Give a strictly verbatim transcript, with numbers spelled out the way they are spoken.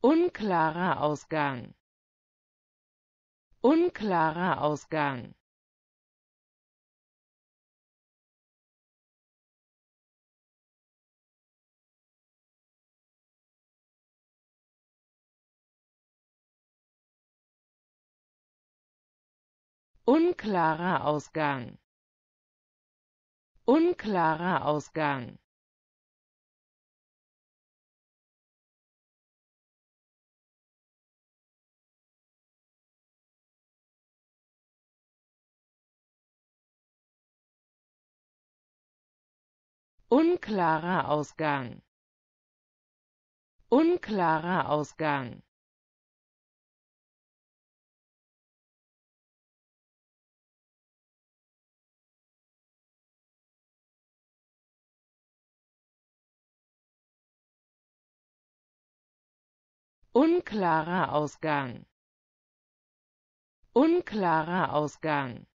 Unklarer Ausgang. Unklarer Ausgang. Unklarer Ausgang. Unklarer Ausgang. Unklarer Ausgang. Unklarer Ausgang. Unklarer Ausgang. Unklarer Ausgang.